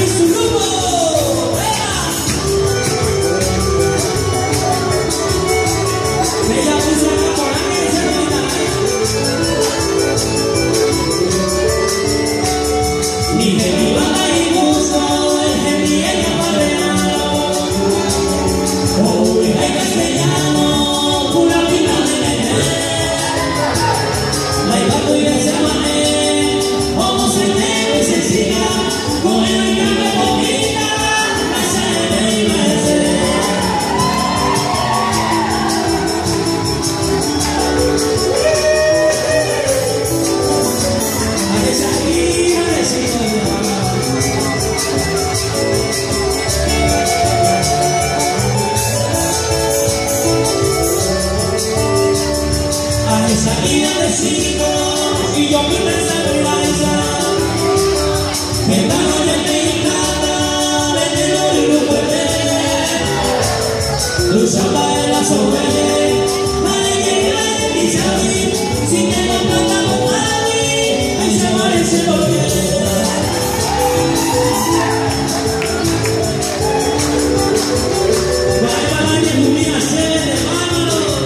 Salida de 5 y yo mi perseveranza me bajo de mi casa, vendiendo el grupo de luchaba en la soberanía, vale que vale mi chavi, si me lo tratamos mal, ahí se muere ese boque. Vaya para que tu vida se ve de mano.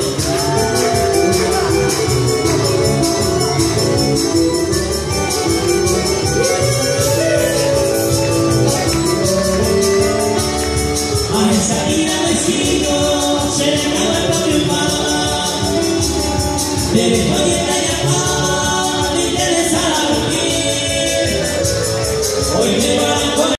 Salida de 5, se le acaba el propio padre,